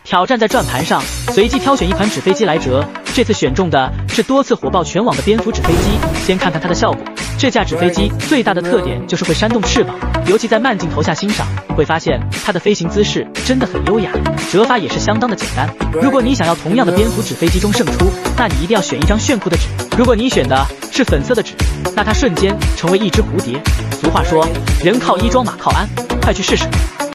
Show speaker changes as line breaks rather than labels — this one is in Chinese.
挑战在转盘上，随机挑选一款纸飞机来折。这次选中的是多次火爆全网的蝙蝠纸飞机。先看看它的效果。这架纸飞机最大的特点就是会扇动翅膀，尤其在慢镜头下欣赏，会发现它的飞行姿势真的很优雅，折法也是相当的简单。如果你想要同样的蝙蝠纸飞机中胜出，那你一定要选一张炫酷的纸。如果你选的是粉色的纸，那它瞬间成为一只蝴蝶。俗话说，人靠衣装，马靠鞍，快去试试。